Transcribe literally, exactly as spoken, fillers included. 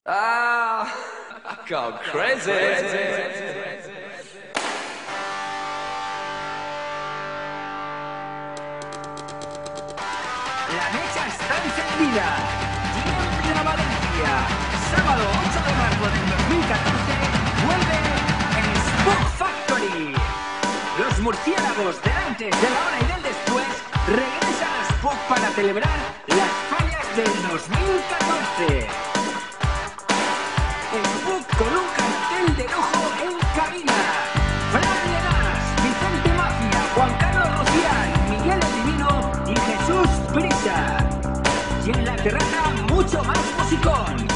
Ah, go crazy. La mecha está encendida. Tiembla Valencia. Sábado ocho de marzo del dos mil catorce vuelve en Spook Factory. Los murciélagos del antes, de la hora y del después regresan a Spook para celebrar las fallas del dos mil catorce. Spook con un cartel de lujo en cabina. Fran Lenas, Vicente Mafia, Juan Carlos Rufián, Miguel el Divino y Jesús Prisa. Y en la terraza mucho más musicón.